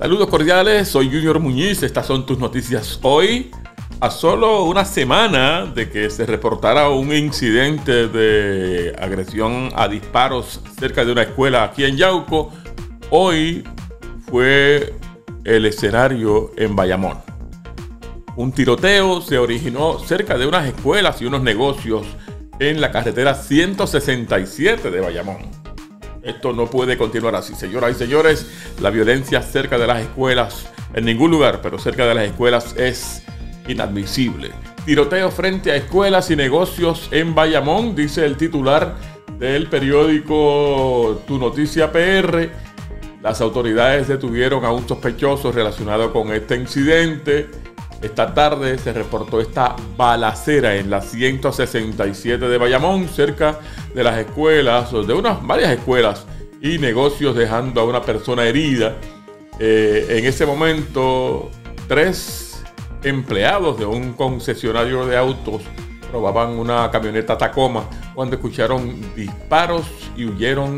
Saludos cordiales, soy Junior Muñiz, estas son tus noticias hoy. A solo una semana de que se reportara un incidente de agresión a disparos cerca de una escuela aquí en Yauco, hoy fue el escenario en Bayamón. Un tiroteo se originó cerca de unas escuelas y unos negocios en la carretera 167 de Bayamón. Esto no puede continuar así, señoras y señores. La violencia cerca de las escuelas, en ningún lugar, pero cerca de las escuelas, es inadmisible. Tiroteo frente a escuelas y negocios en Bayamón, dice el titular del periódico Tu Noticia PR. Las autoridades detuvieron a un sospechoso relacionado con este incidente. Esta tarde se reportó esta balacera en la 167 de Bayamón, cerca de las escuelas, de varias escuelas y negocios, dejando a una persona herida. En ese momento, 3 empleados de un concesionario de autos robaban una camioneta Tacoma cuando escucharon disparos y huyeron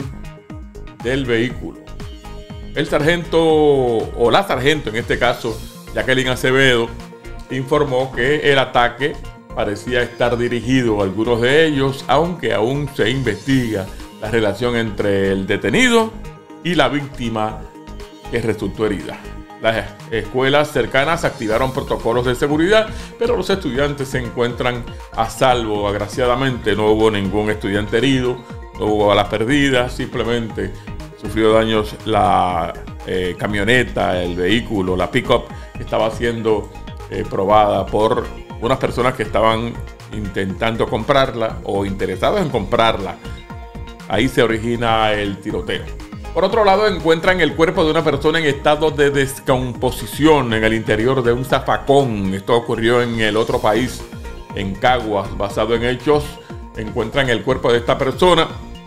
del vehículo. El sargento, o la sargento en este caso, Jacqueline Acevedo, informó que el ataque parecía estar dirigido a algunos de ellos, aunque aún se investiga la relación entre el detenido y la víctima que resultó herida. Las escuelas cercanas activaron protocolos de seguridad, pero los estudiantes se encuentran a salvo. Agraciadamente no hubo ningún estudiante herido, no hubo balas perdidas, simplemente sufrió daños la camioneta, el vehículo, la pick-up que estaba siendo probada por unas personas que estaban intentando comprarla o interesados en comprarla. Ahí se origina el tiroteo. Por otro lado, encuentran el cuerpo de una persona en estado de descomposición en el interior de un zafacón. Esto ocurrió en el otro país, en Caguas, basado en hechos. Encuentran el cuerpo de esta persona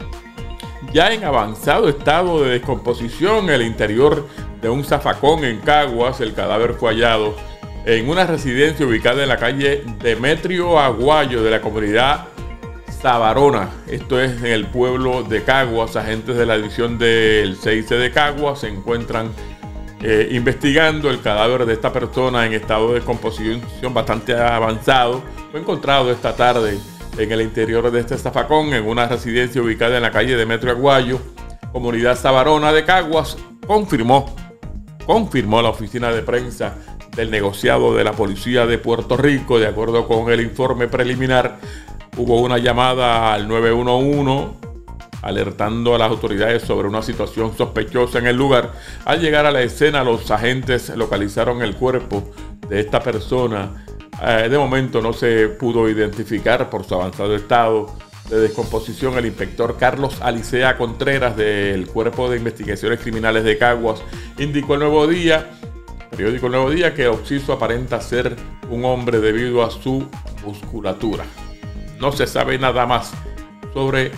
ya en avanzado estado de descomposición en el interior de un zafacón en Caguas. El cadáver fue hallado en una residencia ubicada en la calle Demetrio Aguayo de la comunidad Sabarona. Esto es en el pueblo de Caguas. Agentes de la división del CIC de Caguas se encuentran investigando el cadáver de esta persona en estado de descomposición bastante avanzado. Fue encontrado esta tarde en el interior de este zafacón en una residencia ubicada en la calle Demetrio Aguayo, comunidad Sabarona de Caguas. Confirmó la oficina de prensa del negociado de la Policía de Puerto Rico. De acuerdo con el informe preliminar, hubo una llamada al 911 alertando a las autoridades sobre una situación sospechosa en el lugar. Al llegar a la escena, los agentes localizaron el cuerpo de esta persona. De momento no se pudo identificar por su avanzado estado de descomposición. El inspector Carlos Alicea Contreras del Cuerpo de Investigaciones Criminales de Caguas indicó al periódico El Nuevo Día, que el occiso aparenta ser un hombre debido a su musculatura. No se sabe nada más sobre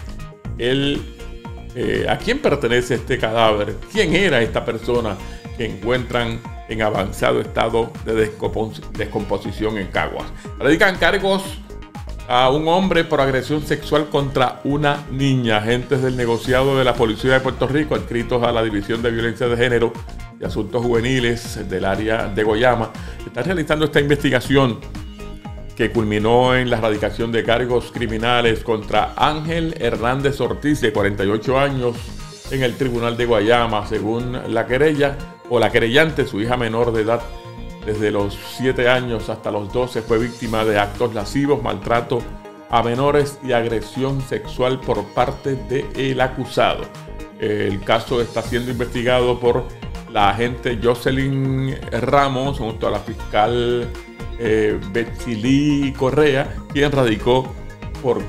a quién pertenece este cadáver, quién era esta persona que encuentran en avanzado estado de descomposición en Caguas. Radican cargos a un hombre por agresión sexual contra una niña. Agentes del negociado de la Policía de Puerto Rico, adscritos a la División de Violencia de Género y Asuntos Juveniles del área de Guayama, están realizando esta investigación que culminó en la erradicación de cargos criminales contra Ángel Hernández Ortiz, de 48 años, en el Tribunal de Guayama. Según la querella o la querellante, su hija menor de edad, desde los 7 años hasta los 12, fue víctima de actos lascivos, maltrato a menores y agresión sexual por parte del acusado. El caso está siendo investigado por la agente Jocelyn Ramos junto a la fiscal Betsy Correa, quien radicó por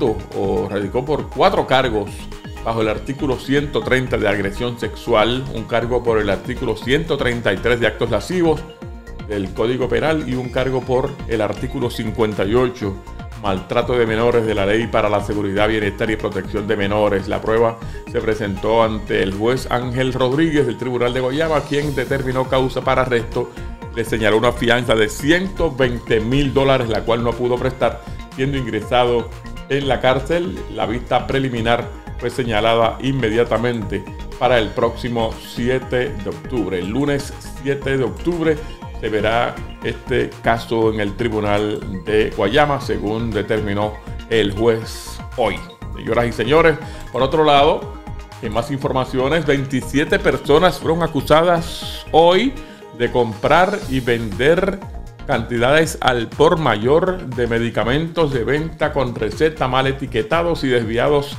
4 cargos bajo el artículo 130 de agresión sexual, un cargo por el artículo 133 de actos lascivos del Código Penal y un cargo por el artículo 58, maltrato de menores, de la Ley para la Seguridad, Bienestar y Protección de Menores. La prueba se presentó ante el juez Ángel Rodríguez del Tribunal de Guayama, quien determinó causa para arresto. Le señaló una fianza de $120,000, la cual no pudo prestar, siendo ingresado en la cárcel. La vista preliminar fue señalada inmediatamente para el próximo 7 de octubre. El lunes 7 de octubre se verá este caso en el Tribunal de Guayama, según determinó el juez hoy. Señoras y señores, por otro lado, en más informaciones, 27 personas fueron acusadas hoy de comprar y vender cantidades al por mayor de medicamentos de venta con receta mal etiquetados y desviados,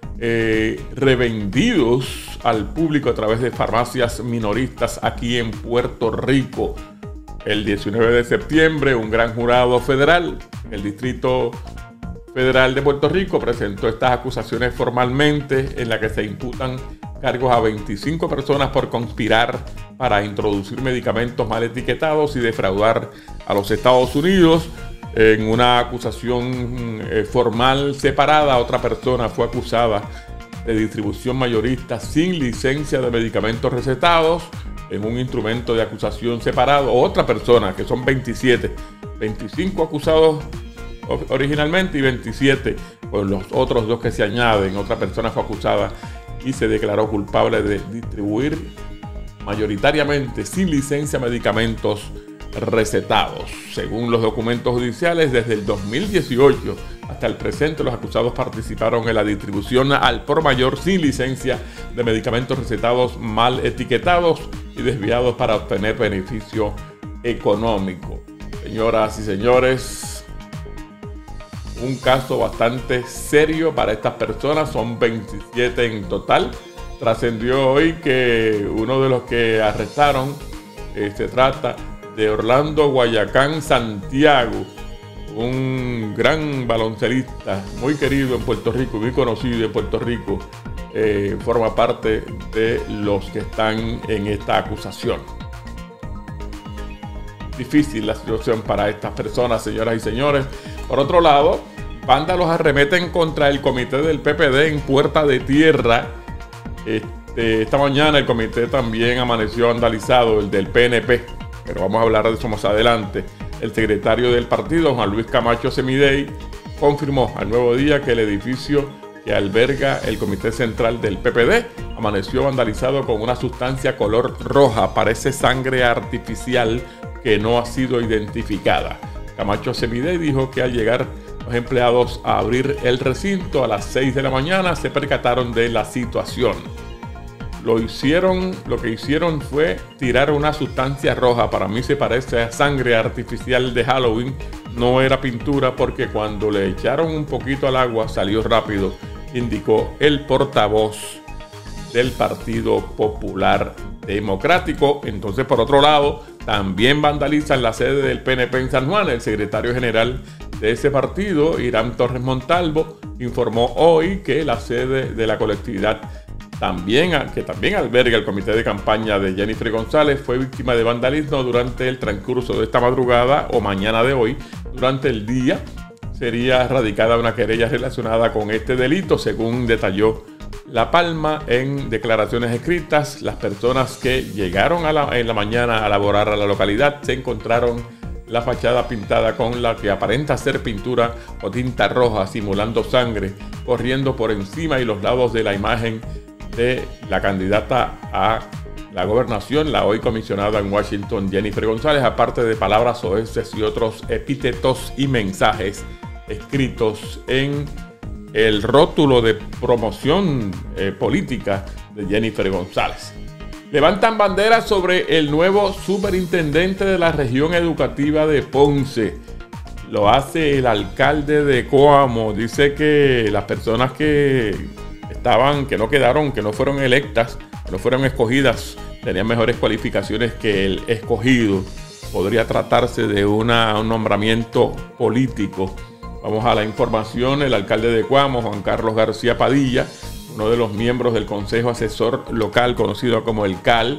revendidos al público a través de farmacias minoristas aquí en Puerto Rico. El 19 de septiembre, un gran jurado federal en el Distrito Federal de Puerto Rico presentó estas acusaciones formalmente, en la que se imputan cargos a 25 personas por conspirar para introducir medicamentos mal etiquetados y defraudar a los Estados Unidos. En una acusación formal separada, otra persona fue acusada de distribución mayorista sin licencia de medicamentos recetados. En un instrumento de acusación separado, otra persona, que son 27, 25 acusados originalmente y 27 por los otros dos que se añaden. Otra persona fue acusada y se declaró culpable de distribuir mayoritariamente sin licencia medicamentos recetados. Según los documentos judiciales, desde el 2018 hasta el presente, los acusados participaron en la distribución al por mayor sin licencia de medicamentos recetados mal etiquetados y desviados para obtener beneficio económico. Señoras y señores, un caso bastante serio para estas personas, son 27 en total. Trascendió hoy que uno de los que arrestaron se trata de Orlando Guayacán Santiago, un gran baloncelista muy querido en Puerto Rico, muy conocido en Puerto Rico. Forma parte de los que están en esta acusación. Difícil la situación para estas personas, señoras y señores. Por otro lado, vándalos arremeten contra el comité del PPD en Puerta de Tierra. Esta mañana el comité también amaneció vandalizado, el del PNP, pero vamos a hablar de eso más adelante. El secretario del partido, Juan Luis Camacho Semidey, confirmó al Nuevo Día que el edificio que alberga el comité central del PPD amaneció vandalizado con una sustancia color roja, parece sangre artificial que no ha sido identificada. Camacho Semidey dijo que al llegar los empleados a abrir el recinto a las 6 de la mañana se percataron de la situación. Lo que hicieron fue tirar una sustancia roja. Para mí se parece a sangre artificial de Halloween. No era pintura, porque cuando le echaron un poquito al agua salió rápido, indicó el portavoz del Partido Popular Democrático. Entonces, por otro lado, también vandalizan la sede del PNP en San Juan. El secretario general de ese partido, Irán Torres Montalvo, informó hoy que la sede de la colectividad que también alberga el comité de campaña de Jennifer González, fue víctima de vandalismo durante el transcurso de esta madrugada o mañana de hoy. Durante el día sería radicada una querella relacionada con este delito, según detalló La Palma en declaraciones escritas. Las personas que llegaron en la mañana a laborar a la localidad se encontraron la fachada pintada con la que aparenta ser pintura o tinta roja, simulando sangre, corriendo por encima y los lados de la imagen de la candidata a la gobernación, la hoy comisionada en Washington, Jennifer González, aparte de palabras soeces y otros epítetos y mensajes escritos en el rótulo de promoción política de Jennifer González. Levantan banderas sobre el nuevo superintendente de la región educativa de Ponce. Lo hace el alcalde de Coamo. Dice que las personas que no fueron electas, que no fueron escogidas, tenían mejores cualificaciones que el escogido. Podría tratarse de un nombramiento político. Vamos a la información. El alcalde de Coamo, Juan Carlos García Padilla, uno de los miembros del Consejo Asesor Local, conocido como el CAL,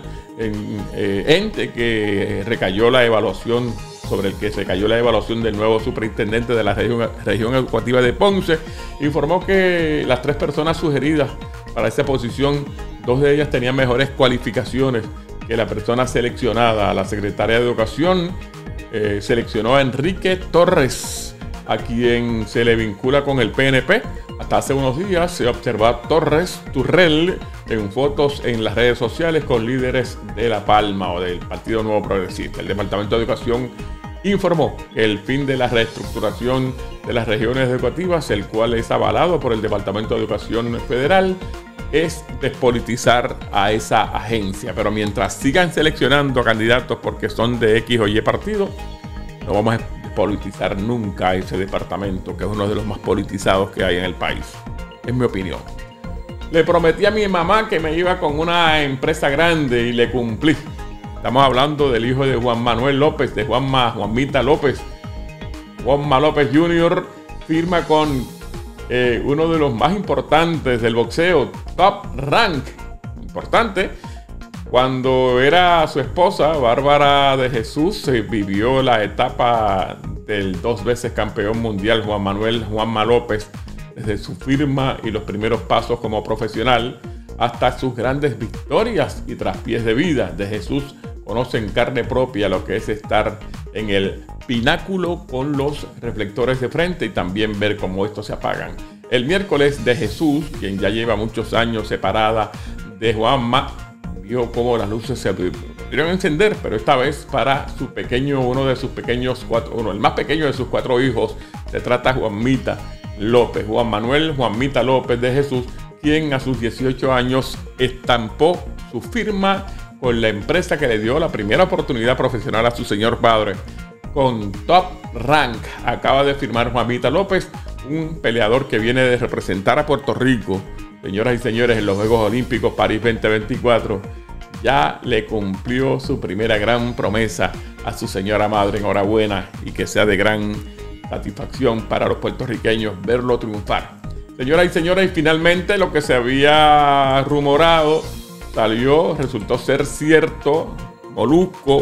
ente que recayó la evaluación, sobre el que se cayó la evaluación del nuevo superintendente de la región educativa de Ponce, informó que las 3 personas sugeridas para esa posición, 2 de ellas tenían mejores cualificaciones que la persona seleccionada. La secretaria de Educación seleccionó a Enrique Torres, a quien se le vincula con el PNP, a Hasta hace unos días se observó a Turrell en fotos en las redes sociales con líderes de La Palma o del Partido Nuevo Progresista. El Departamento de Educación informó que el fin de la reestructuración de las regiones educativas, el cual es avalado por el Departamento de Educación Federal, es despolitizar a esa agencia. Pero mientras sigan seleccionando candidatos porque son de X o Y partido, no vamos a despolitizar nunca ese departamento, que es uno de los más politizados que hay en el país. Es mi opinión. Le prometí a mi mamá que me iba con una empresa grande y le cumplí. Estamos hablando del hijo de Juan Manuel López, de Juanmita López. Juanma López Jr. firma con uno de los más importantes del boxeo, Top Rank. Importante. Cuando era su esposa, Bárbara de Jesús, vivió la etapa del 2 veces campeón mundial Juanma López, desde su firma y los primeros pasos como profesional hasta sus grandes victorias y traspiés de vida. De Jesús conoce en carne propia lo que es estar en el pináculo con los reflectores de frente y también ver cómo estos se apagan. El miércoles, De Jesús, quien ya lleva muchos años separada de Juanma, vio cómo las luces se pudieron encender, pero esta vez para su pequeño, el más pequeño de sus 4 hijos. Se trata de Juanmita López, Juan Manuel Juanmita López de Jesús, quien a sus 18 años estampó su firma con la empresa que le dio la primera oportunidad profesional a su señor padre. Con Top Rank acaba de firmar Juanmita López, un peleador que viene de representar a Puerto Rico, señoras y señores, en los Juegos Olímpicos París 2024. Ya le cumplió su primera gran promesa a su señora madre. Enhorabuena, y que sea de gran satisfacción para los puertorriqueños verlo triunfar. Señoras y señores, y finalmente lo que se había rumorado resultó ser cierto. Molusco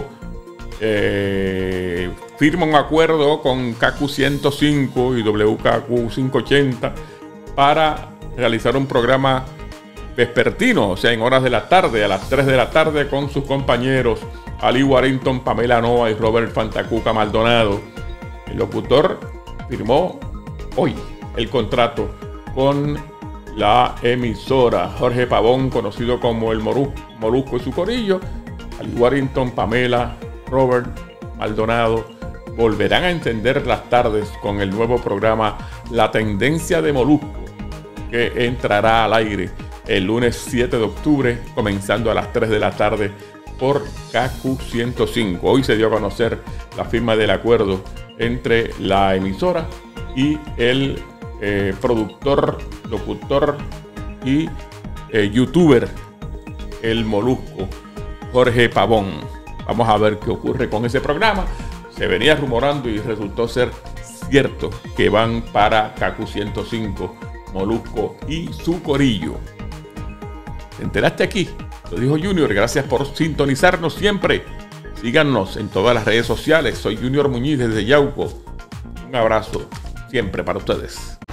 firma un acuerdo con KQ 105 y WKQ 580 para realizar un programa vespertino, o sea, en horas de la tarde, a las 3 de la tarde, con sus compañeros Ali Warrington, Pamela Noa y Robert Fantacuca Maldonado. El locutor firmó hoy el contrato con la emisora. Jorge Pavón, conocido como el Molusco y su corillo, Ali Warrington, Pamela, Robert Maldonado, volverán a encender las tardes con el nuevo programa La Tendencia de Molusco, que entrará al aire el lunes 7 de octubre, comenzando a las 3 de la tarde por KQ 105. Hoy se dio a conocer la firma del acuerdo entre la emisora y el productor, locutor y youtuber, el Molusco, Jorge Pavón. Vamos a ver qué ocurre con ese programa. Se venía rumorando y resultó ser cierto que van para KQ 105, Molusco y su corillo. ¿Te enteraste aquí? Lo dijo Junior. Gracias por sintonizarnos siempre. Síganos en todas las redes sociales. Soy Junior Muñiz desde Yauco. Un abrazo siempre para ustedes.